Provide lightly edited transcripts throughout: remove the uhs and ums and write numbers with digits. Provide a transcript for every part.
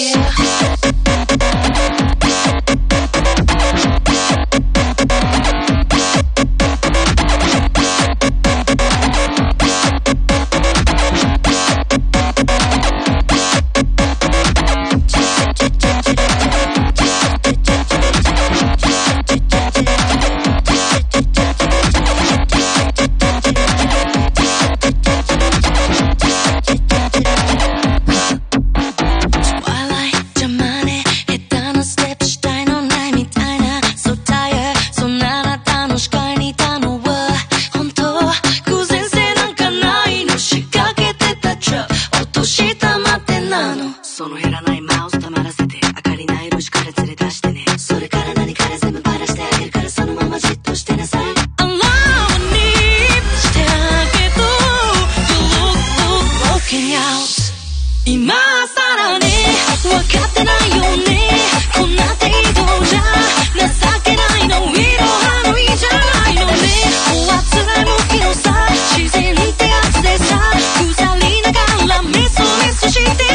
その減らないマウス黙らせて明かりない路地から連れ出してね。それから何から全部バラしてあげるからそのままじっとしてなさい。Allow me してあげど You look looking out 今さらね分かってないよね。こんな程度じゃ情けないの。色はのいいじゃないのね。おあつらい向きのさ自然ってやつでさ腐りながらメソメソして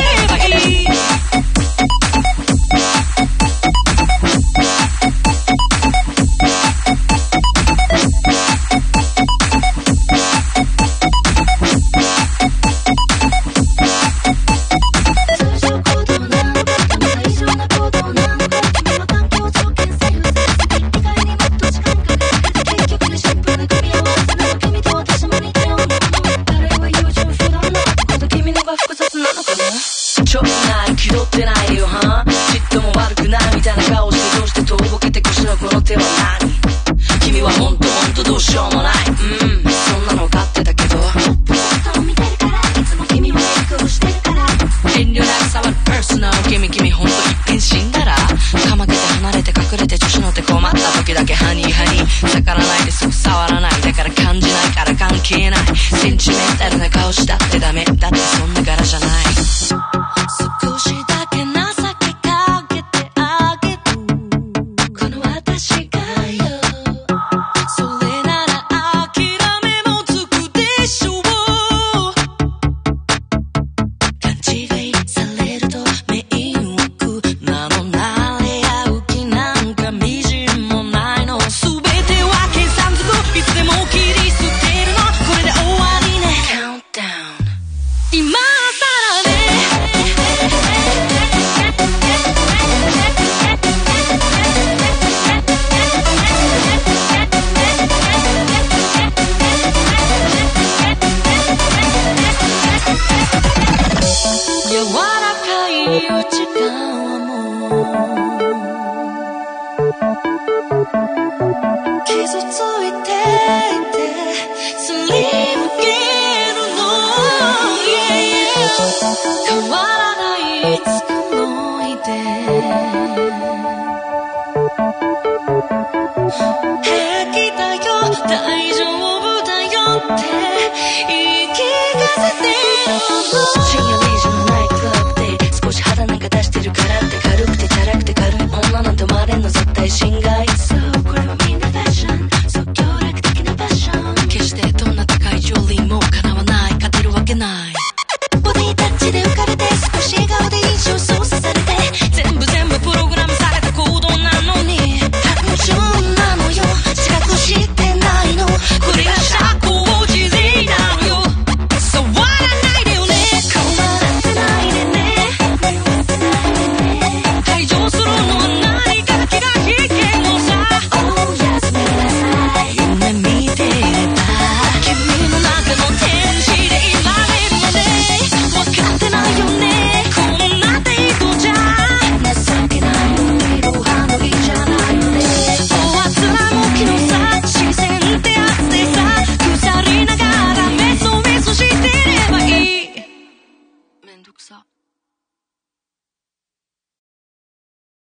ちょっとない気取ってないよはちっとも悪くないみたいな顔してどうしてとぼけて腰のこの手は何。君はほんとどうしようもない。そんなの分かってたけどポストを見てるからいつも君もメイクをしてるから遠慮なく触るパーソナル君ほんと一変死んだらかまけて離れて隠れて女子の手困った時だけハニー逆らわないですぐ触らないだから感じないから関係ないセンチメンタルな顔したってダメだってそんな柄じゃない。少しだけ情けかけてあげるこの私がよ。それなら諦めもつくでしょう。勘違いされると迷惑なの。慣れ合う気なんかみじんもないの。全ては計算ずくいつでも切り捨てるの。これで終わりね Countdown 今さらね柔らかい内側も傷ついていてすりむけるの、変わらないいつかの思い出平気だよ大丈夫だよって言い聞かせてるの。深夜0時のナイトクラブで少し肌なんか出してるからって軽くてチャラくて軽い女なんて生まれんの絶対心外。